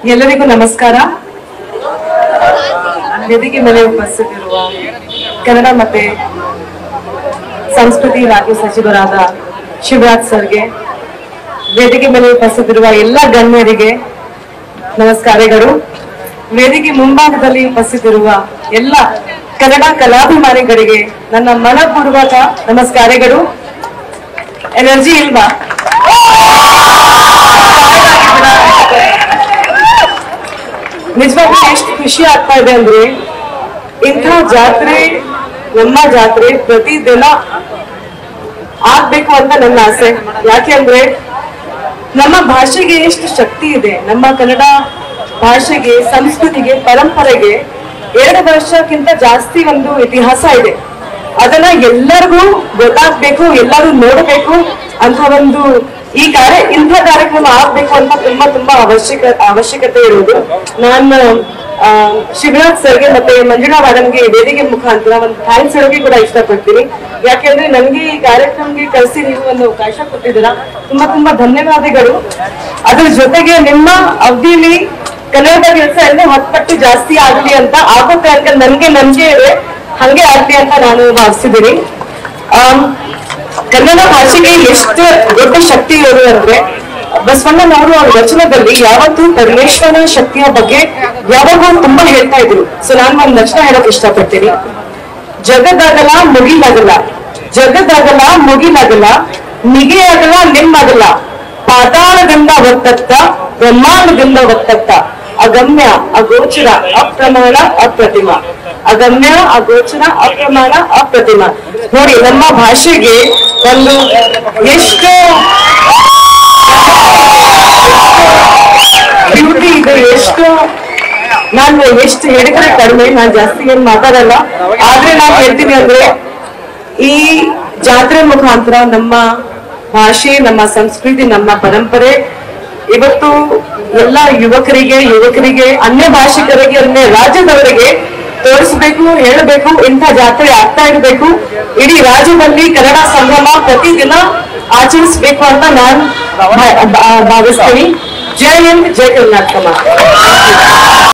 ಎಲ್ಲರಿಗೂ ನಮಸ್ಕಾರ. ವೇದಿಕೆ ಮೇಲೆ ಉಪಸ್ಥಿತಿರುವ ಕನ್ನಡ ಮತ್ತೆ ಸಂಸ್ಕೃತಿ ರಾಜ್ಯ ಸಚಿವರಾದ ಶಿವರಾಜ್ ಸರ್ಗೆ, ವೇದಿಕೆ ಮೇಲೆ ಉಪಸ್ಥಿತಿರುವ ಎಲ್ಲ ಗಣ್ಯರಿಗೆ ನಮಸ್ಕಾರಗಳು. ವೇದಿಕೆ ಮುಂಭಾಗದಲ್ಲಿ ಉಪಸ್ಥಿತಿರುವ ಎಲ್ಲ ಕನ್ನಡ ಕಲಾಭಿಮಾನಿಗಳಿಗೆ ನನ್ನ ಮನಪೂರ್ವಕ ನಮಸ್ಕಾರಗಳು. ಎನರ್ಜಿ ಇಲ್ವಾ? ನಿಜವಾಗ್ಲೂ ಎಷ್ಟು ಖುಷಿ ಆಗ್ತಾ ಇದೆ ಅಂದ್ರೆ, ಇಂಥ ಜಾತ್ರೆ, ನಮ್ಮ ಜಾತ್ರೆ ಪ್ರತಿದಿನ ಆಗ್ಬೇಕು ಅಂತ ನನ್ನ ಆಸೆ. ಯಾಕೆ ಅಂದ್ರೆ ನಮ್ಮ ಭಾಷೆಗೆ ಎಷ್ಟು ಶಕ್ತಿ ಇದೆ, ನಮ್ಮ ಕನ್ನಡ ಭಾಷೆಗೆ, ಸಂಸ್ಕೃತಿಗೆ, ಪರಂಪರೆಗೆ 2 ವರ್ಷಕ್ಕಿಂತ ಜಾಸ್ತಿ ಒಂದು ಇತಿಹಾಸ ಇದೆ. ಅದನ್ನ ಎಲ್ಲರಿಗೂ ಗೊತ್ತಾಗ್ಬೇಕು, ಎಲ್ಲರೂ ನೋಡಬೇಕು ಅಂತ ಒಂದು ಇಂಥ ಕಾರ್ಯಕ್ರಮ ಆಗ್ಬೇಕು ಅಂತ ತುಂಬಾ ಅವಶ್ಯಕತೆ ಇರುವುದು. ನಾನು ಶಿವರಾಜ್ ಸರ್ಗೆ ಮತ್ತೆ ಮಂಜುಳಾ ಮೇಡಮ್ಗೆ ವೇದಿಕೆ ಮುಖಾಂತರ ಒಂದು ಥ್ಯಾಂಕ್ಸ್ ಹೇಳೋಕೆ ಕೂಡ ಇಷ್ಟಪಡ್ತೀನಿ. ಯಾಕೆಂದ್ರೆ ನನಗೆ ಈ ಕಾರ್ಯಕ್ರಮಕ್ಕೆ ಕಳಿಸಿ ನೀವು ಒಂದು ಅವಕಾಶ ಕೊಟ್ಟಿದ್ದೀರಾ, ತುಂಬಾ ಧನ್ಯವಾದಗಳು. ಅದ್ರ ಜೊತೆಗೆ ನಿಮ್ಮ ಅವಧಿಯಲ್ಲಿ ಕನ್ನಡದ ಕೆಲಸ ಎಲ್ಲ 10 ಪಟ್ಟು ಜಾಸ್ತಿ ಆಗ್ಲಿ ಅಂತ ಆಗುತ್ತೆ ಅಂತ ನನ್ಗೆ ಇದೆ, ಹಂಗೆ ಆಗ್ಲಿ ಅಂತ ನಾನು ಭಾವಿಸಿದ್ದೀನಿ. ಕನ್ನಡ ಭಾಷೆಗೆ ಎಷ್ಟು ದೊಡ್ಡ ಶಕ್ತಿ ಇರೋದು ಅಂದ್ರೆ, ಬಸವಣ್ಣನವರು ಅವ್ರ ವಚನದಲ್ಲಿ ಯಾವತ್ತೂ ಪರಮೇಶ್ವರನ ಶಕ್ತಿಯ ಬಗ್ಗೆ ಯಾವಾಗೂ ತುಂಬಾ ಹೇಳ್ತಾ ಇದ್ರು. ಸೊ ನಾನು ಒಂದ್ ವಚನ ಹೇಳಕ್ ಇಷ್ಟಪಡ್ತೀನಿ. ಜಗದಾಗಲ ಮುಗಿಲಾಗಲ್ಲ, ಜಗದಾಗಲ ಮುಗಿಲಾಗಲ್ಲ, ನಿಗೆಯಾಗಲ್ಲ ನಿಮ್ಮಗಲ್ಲ, ಪಾತಾಳದಿಂದ ಒತ್ತತ್ತ, ಬ್ರಹ್ಮಾಂಡದಿಂದ ಒತ್ತತ್ತ, ಅಗಮ್ಯ ಅಗೋಚರ ಅಪ್ರಮಾಣ ಅಪ್ರತಿಮ, ಅಗಮ್ಯ ಅಗೋಚರ ಅಪ್ರಮಾಣ ಅಪ್ರತಿಮ. ನೋಡಿ, ನಮ್ಮ ಭಾಷೆಗೆ ಒಂದು ಎಷ್ಟು ಬ್ಯೂಟಿ ಇದೆ, ನಾನು ಎಷ್ಟು ಹೇಳಿದ್ರೆ ಕಡಿಮೆ, ನಾನು ಜಾಸ್ತಿ ಏನ್ ಮಾತಾಡಲ್ಲ. ಆದ್ರೆ ನಾನು ಹೇಳ್ತೀನಿ ಅಂದ್ರೆ, ಈ ಜಾತ್ರೆ ಮುಖಾಂತರ ನಮ್ಮ ಭಾಷೆ, ನಮ್ಮ ಸಂಸ್ಕೃತಿ, ನಮ್ಮ ಪರಂಪರೆ ಇವತ್ತು ಎಲ್ಲ ಯುವಕರಿಗೆ, ಅನ್ಯ ಭಾಷಿಕರಿಗೆ, ಅನ್ಯ ರಾಜ್ಯದವರಿಗೆ ತೋರಿಸ್ಬೇಕು, ಹೇಳಬೇಕು. ಇಂಥ ಜಾತ್ರೆ ಆಗ್ತಾ ಇರಬೇಕು. ಇಡೀ ರಾಜ್ಯದಲ್ಲಿ ಕನ್ನಡ ಸಂಭ್ರಮ ಪ್ರತಿದಿನ ಆಚರಿಸಬೇಕು ಅಂತ ನಾನು ಭಾವಿಸ್ತೀನಿ. ಜೈ ಹಿಂದ್, ಜೈ ಕರ್ನಾಟಕ.